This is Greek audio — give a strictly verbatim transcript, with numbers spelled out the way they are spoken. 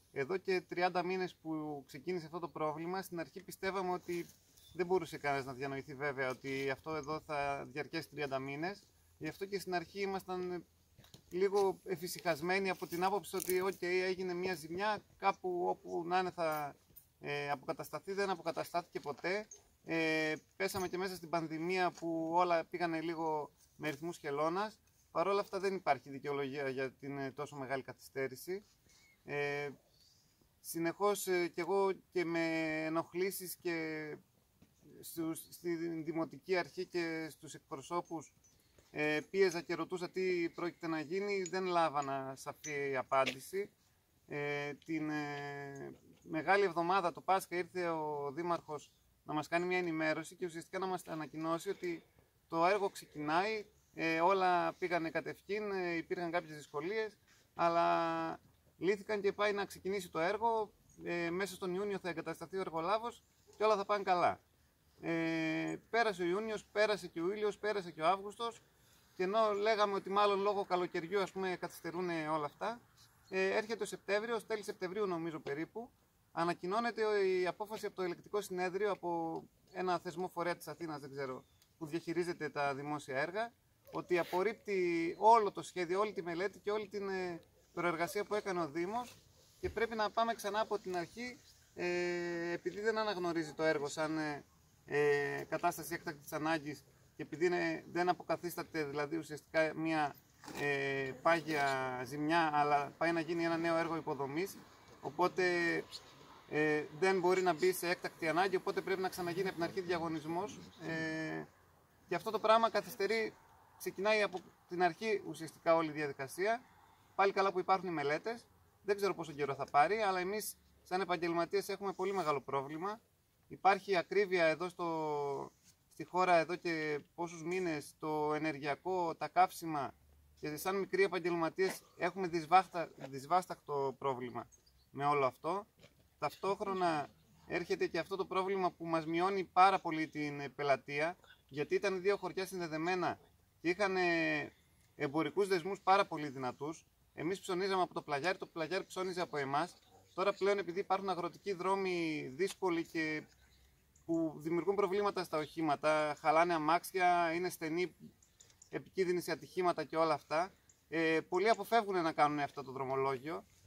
εδώ και τριάντα μήνες που ξεκίνησε αυτό το πρόβλημα, στην αρχή πιστεύαμε ότι δεν μπορούσε κανένας να διανοηθεί βέβαια ότι αυτό εδώ θα διαρκέσει τριάντα μήνες. Γι' αυτό και στην αρχή ήμασταν λίγο εφησυχασμένοι από την άποψη ότι okay, έγινε μια ζημιά, κάπου όπου να είναι θα ε, αποκατασταθεί, δεν αποκαταστάθηκε ποτέ. Ε, πέσαμε και μέσα στην πανδημία που όλα πήγανε λίγο με ρυθμούς χελώνας. Παρ' όλα αυτά δεν υπάρχει δικαιολογία για την ε, τόσο μεγάλη καθυστέρηση. Ε, συνεχώς ε, και εγώ και με ενοχλήσεις και στους, στη Δημοτική Αρχή και στους εκπροσώπους ε, πίεζα και ρωτούσα τι πρόκειται να γίνει, δεν λάβανα σαφή απάντηση. Ε, την ε, Μεγάλη Εβδομάδα, το Πάσχα, ήρθε ο Δήμαρχος να μας κάνει μια ενημέρωση και ουσιαστικά να μας ανακοινώσει ότι το έργο ξεκινάει, ε, όλα πήγανε κατευχήν, ε, υπήρχαν κάποιες δυσκολίες, αλλά λύθηκαν και πάει να ξεκινήσει το έργο. Ε, μέσα στον Ιούνιο θα εγκατασταθεί ο εργολάβος και όλα θα πάνε καλά. Ε, πέρασε ο Ιούνιος, πέρασε και ο ήλιος, πέρασε και ο Αύγουστος και ενώ λέγαμε ότι μάλλον λόγω καλοκαιριού ας πούμε καθυστερούν όλα αυτά, ε, έρχεται ο Σεπτέμβριος, τέλη Σεπτεμβρίου νομίζω περίπου, ανακοινώνεται η απόφαση από το Ελεκτικό Συνέδριο, από ένα θεσμό φορέα της Αθήνας, δεν ξέρω, που διαχειρίζεται τα δημόσια έργα, ότι απορρίπτει όλο το σχέδιο, όλη τη μελέτη και όλη την ε, προεργασία που έκανε ο Δήμος και πρέπει να πάμε ξανά από την αρχή, ε, επειδή δεν αναγνωρίζει το έργο σαν ε, ε, κατάσταση έκτακτης ανάγκης και επειδή είναι, δεν αποκαθίσταται δηλαδή ουσιαστικά μια ε, πάγια ζημιά, αλλά πάει να γίνει ένα νέο έργο υποδομής, οπότε ε, δεν μπορεί να μπει σε έκτακτη ανάγκη, οπότε πρέπει να ξαναγίνει από την αρχή διαγωνισμός. Ε, και αυτό το πράγμα καθυστερεί, ξεκινάει από την αρχή ουσιαστικά όλη η διαδικασία. Πάλι καλά που υπάρχουν οι μελέτες, δεν ξέρω πόσο καιρό θα πάρει, αλλά εμείς σαν επαγγελματίες έχουμε πολύ μεγάλο πρόβλημα. Υπάρχει ακρίβεια εδώ στο, στη χώρα εδώ και πόσους μήνες, το ενεργειακό, τα καύσιμα, και σαν μικροί επαγγελματίες έχουμε δυσβάστα, δυσβάσταχτο πρόβλημα με όλο αυτό. Ταυτόχρονα έρχεται και αυτό το πρόβλημα που μας μειώνει πάρα πολύ την πελατεία, γιατί ήταν δύο χωριά συνδεδεμένα και είχαν εμπορικούς δεσμούς πάρα πολύ δυνατούς. Εμείς ψωνίζαμε από το πλαγιάρι, το πλαγιάρι ψώνιζε από εμάς. Τώρα πλέον, επειδή υπάρχουν αγροτικοί δρόμοι δύσκολοι και που δημιουργούν προβλήματα στα οχήματα, χαλάνε αμάξια, είναι στενοί, επικίνδυνοι σε ατυχήματα και όλα αυτά, ε, πολλοί αποφεύγουν να κάνουν αυτό το δρομολόγιο